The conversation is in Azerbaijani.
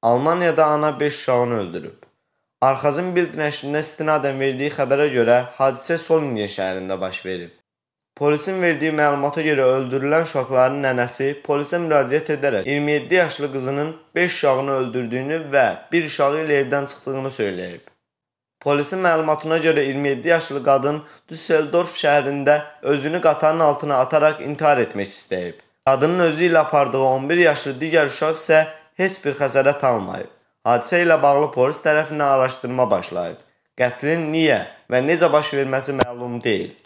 Almaniyada ana 5 uşağını öldürüb. Arxazın bildirişinə istinadən verdiyi xəbərə görə hadisə Solingen şəhərində baş verib. Polisin verdiyi məlumata görə öldürülən uşaqların nənəsi polisə müraciət edərək 27 yaşlı qızının 5 uşağını öldürdüyünü və bir uşağı ilə evdən çıxdığını söyləyib. Polisin məlumatına görə 27 yaşlı qadın Düsseldorf şəhərində özünü qatarın altına ataraq intihar etmək istəyib. Qadının özü ilə apardığı 11 yaşlı digər uşaq isə heç bir xəsarət almayıb. Hadisə ilə bağlı polis tərəfindən araşdırma başlayıb. Qətlin niyə və necə baş verməsi məlum deyil.